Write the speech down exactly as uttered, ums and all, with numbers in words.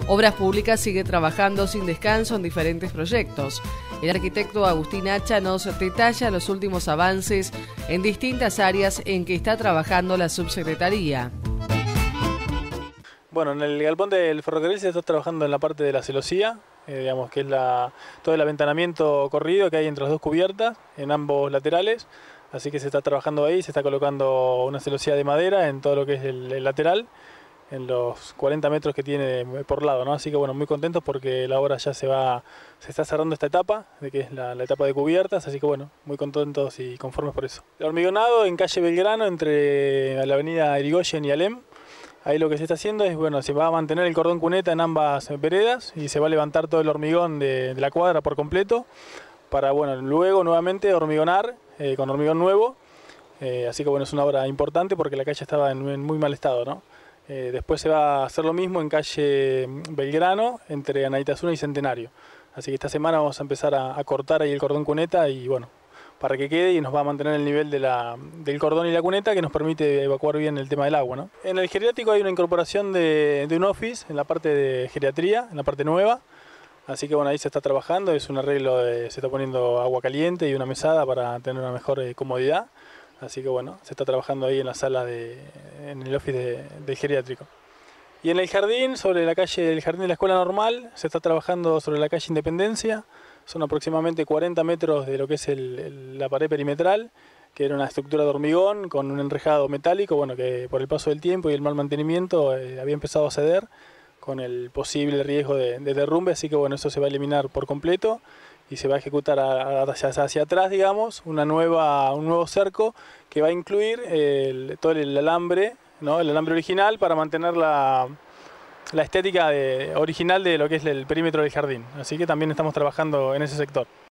Obras Públicas sigue trabajando sin descanso en diferentes proyectos. El arquitecto Agustín Hacha nos detalla los últimos avances en distintas áreas en que está trabajando la subsecretaría. Bueno, en el galpón del ferrocarril se está trabajando en la parte de la celosía, eh, digamos que es la, todo el aventanamiento corrido que hay entre las dos cubiertas, en ambos laterales. Así que se está trabajando ahí, se está colocando una celosía de madera en todo lo que es el, el lateral, en los cuarenta metros que tiene por lado, ¿no? Así que bueno, muy contentos porque la obra ya se va, se está cerrando esta etapa, de que es la, la etapa de cubiertas, así que bueno, muy contentos y conformes por eso. El hormigonado en calle Belgrano, entre la avenida Irigoyen y Alem. Ahí lo que se está haciendo es, bueno, se va a mantener el cordón cuneta en ambas veredas y se va a levantar todo el hormigón de, de la cuadra por completo para, bueno, luego nuevamente hormigonar eh, con hormigón nuevo. Eh, así que bueno, es una obra importante porque la calle estaba en, en muy mal estado, ¿no? Eh, después se va a hacer lo mismo en calle Belgrano, entre Anaitasuna y Centenario. Así que esta semana vamos a empezar a, a cortar ahí el cordón cuneta y bueno, para que quede y nos va a mantener el nivel de la, del cordón y la cuneta que nos permite evacuar bien el tema del agua, ¿no? En el geriátrico hay una incorporación de, de un office en la parte de geriatría, en la parte nueva. Así que bueno, ahí se está trabajando, es un arreglo, de, se está poniendo agua caliente y una mesada para tener una mejor eh, comodidad. Así que bueno, se está trabajando ahí en la sala, de, en el office de, del geriátrico. Y en el jardín, sobre la calle, el jardín de la Escuela Normal, se está trabajando sobre la calle Independencia. Son aproximadamente cuarenta metros de lo que es el, el, la pared perimetral, que era una estructura de hormigón con un enrejado metálico, bueno, que por el paso del tiempo y el mal mantenimiento eh, había empezado a ceder con el posible riesgo de, de derrumbe, así que bueno, eso se va a eliminar por completo y se va a ejecutar a, a, hacia, hacia atrás, digamos, una nueva, un nuevo cerco que va a incluir el, todo el alambre, ¿no? El alambre original para mantener la, la estética de, original de lo que es el perímetro del jardín. Así que también estamos trabajando en ese sector.